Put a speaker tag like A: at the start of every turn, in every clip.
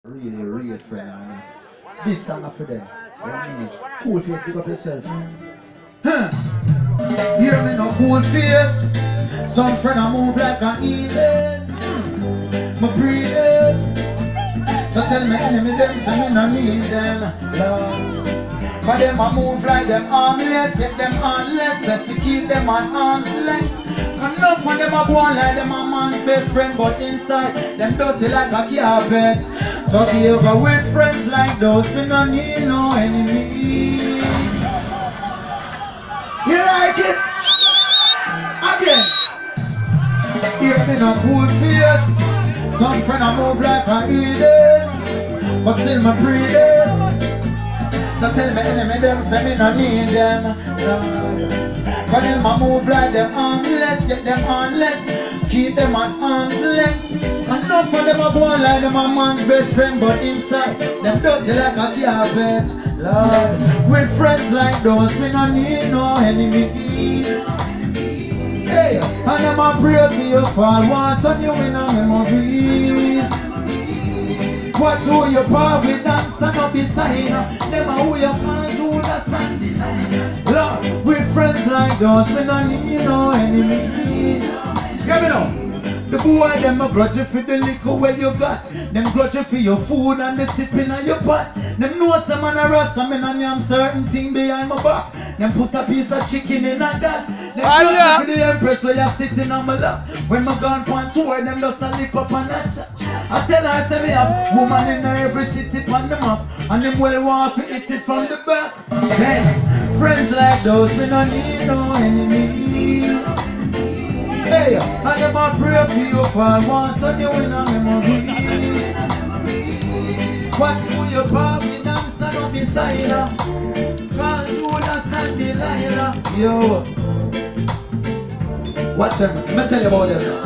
A: Really, real friend on it. This song for them. Cool face, pick up yourself. Huh. Hear me no cool face. Some friend I move like an Eden. My breathing. So tell me enemy them, say me no need them. Lord. For them I move like them armless, yet them armless. Best to keep them on arm's length. Enough for them a go on like them a man's best friend, but inside them dirty like a carpet. So if you go with friends like those, we don't need no enemy. You like it? Again. Hear me no cool face. Some friend I move like a Eden, but still my breathing. So tell me enemy them, say me no need them. For them I move like them armless, yet them armless. Keep them at arm's length. Enough for them a go on like them a man's best friend, but inside them dirty like a carpet. Lord, with friends like those, we no need no enemy. Hey, and them a pray for you fall, want on you in a memories. Watch who you par with and stand up beside her. Them are who you fans who the stand behind. Lord, with friends like those, we don't need no enemy. Get me now. The boy them a grudge you for the liquor where you got. Them grudge you for your food and the sipping of your pot. Them know some man a rust, some man am certain thing behind my back. Them put a piece of chicken in a that. Them grudge for the empress where you sitting on my lap. When my gone on tour, them just a lick up and a chat. I tell her, say me have woman in every city on the map, and them well want to hit it from the back. Then, friends like those, we don't need no enemy. Hey, and them a pray for you fall, want on you in a memory. Watch who you par with and stand up beside her. Cause Judas and Delilah. Yo. Watch them, let me tell you about them now.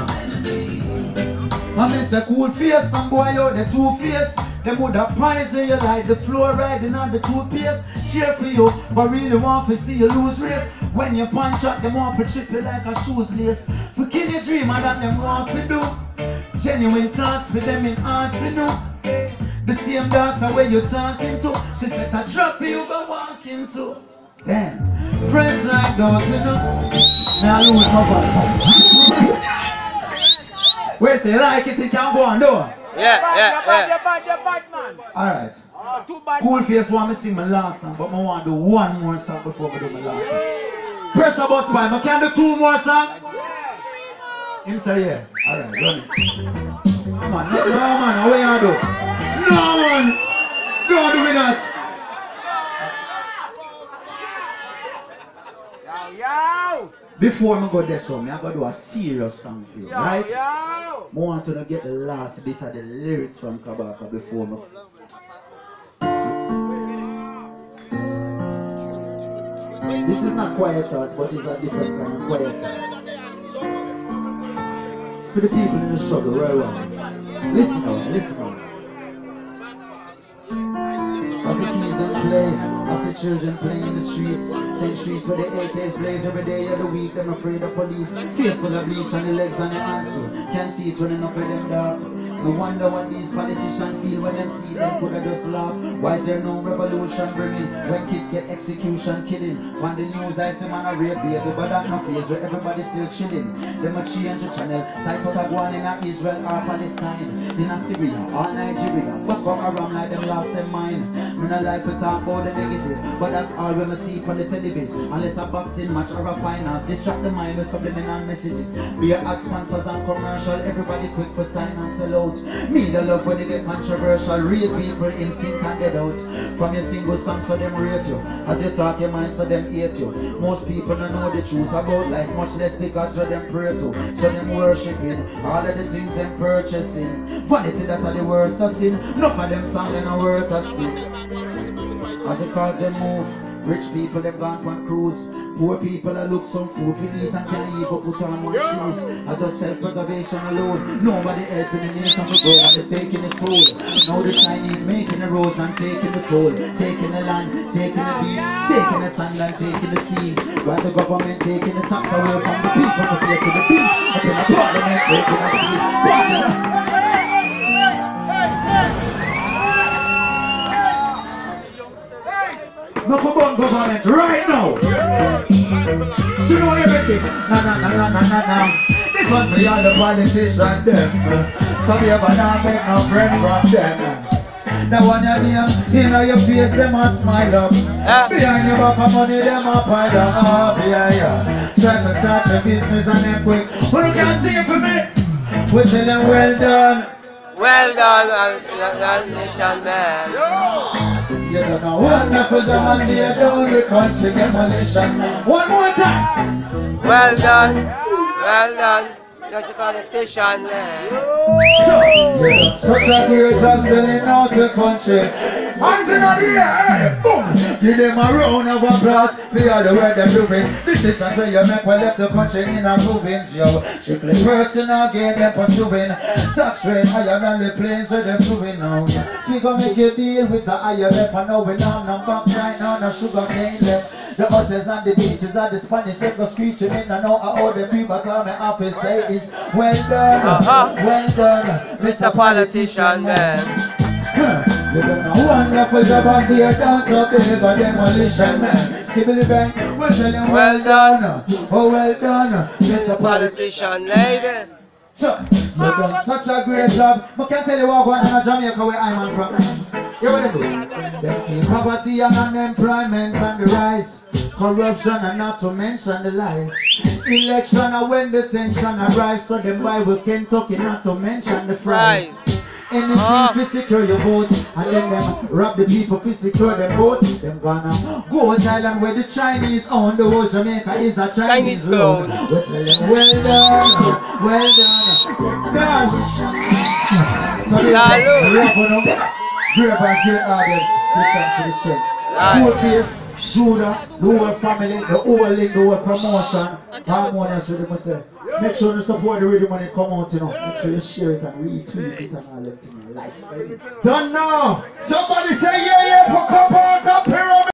A: I miss a cool face, some boy out the two-face. Them would have poison you like the fluoride on the toothpaste. Cheer for you, but really want to see you lose race. When you punch up, them want to trip you like a shoes lace. For kill your dream, and that them want to do. Genuine thoughts for them in art for do. The same daughter where you talking to, she said I drop you go walk into. Damn, friends like those, we know. Now lose my voice. Wait, say like it can go on, though.
B: Yeah.
A: Alright. Cool face want me sing my last song, but I want to do one more song before I do my last song. Pressure bus by, I can do two more songs? Him say yeah. Alright, run it. Come on, no man, what you do? No man! Don't do me that! Before I go this song, I'm going to do a serious song for you, right? I want to get the last bit of the lyrics from Kabaka before me. This is not quiet house, but it's a different kind of quiet house. For the people in the struggle, right? Listen now, listen now. As the keys and play, as the children play in the streets. Same streets where the AKs blaze every day of the week. I'm afraid of police. Face full of bleach on the legs and the hands. Can't see it running up with them dark. No wonder what these politicians feel when they see them could have just laugh. Why is there no revolution bringing when kids get execution killing? On the news I see man a rape baby, but that no face where everybody still chilling. Them a change the channel. Side out of one in Israel or Palestine, in a Syria or Nigeria. Fuck up around like them lost their mind. Me not like to talk about the negative, but that's all we see on the television. Unless a boxing match or a finance, distract the mind with subliminal messages. Be ad sponsors and commercial, everybody quick for sign and sell out. Me the love when they get controversial, real people instinct and dead out. From your single song so them rate you, as you talk your mind so them hate you. Most people don't know the truth about life, much less because what them pray to. So them worshiping, all of the things them purchasing. Vanity that are the worst of sin, enough of them song they no worth of speak. As the cars them move, rich people them gone on cruise. Poor people that look some food for eat and can't even put on one shoes. I just self-preservation alone. Nobody helping the nation to go and it's taking its toll. Now the Chinese making the roads and taking the toll. Taking the land, taking the beach, taking the sunlight, taking the sea. While the government taking the tax away from the people to pay to the beast. And then the parliament taking the sea. government right now. So you know everything. No. The country and the politicians them. So we ever not make no friend from them. That one you know your face, them a smile up. Behind your back of money, them a pile up. Yeah. Try to start your business and then quick. Who you can see it for me? We tell them well done.
B: Well done, nation man.
A: You don't know wonderful job and tear down the country demolition. One more time.
B: Well done. That's a politician man.
A: So, you done such a great job selling out the country. Hands in the air, boom. Give them a round of applause for all the work they're doing. This is a way you make we left the country in a moving show. Strictly personal gain them pursuing. Tax rate higher than the planes where they're moving now. We gonna make a deal with the IMF and now we know no backside, no sugar cane left. The hotels and the beaches and the Spanish they go screeching in and out all the people. But all my happy say is well done,
B: Mr. Politician man.
A: You done a wonderful job on tear down to the demolition man. Civil bank, we're telling well done. Oh well done, Mr.
B: Politician lady.
A: So, you've done such a great job. I can tell you what going on in Jamaica where I'm from. You want to do? The poverty and unemployment and the rise. Corruption and not to mention the lies. Election and when the tension arrives. So them buy with Kentucky not to mention the fries. Anything to secure your vote. And then them rob the people to secure their vote. Them gonna go to Thailand where the Chinese own. The whole Jamaica is a Chinese zone. We tell them well done. Gosh.
B: Salud.
A: Great advice, great audience. Good thanks for the strength. Cool face, Judah, the whole family, the whole link, the whole promotion. Harmonious rhythm, I say. Make sure you support the rhythm when it come out, you know. Make sure you share it and retweet it and all that thing. Like it. Done now. Somebody say yeah for Copper Capero.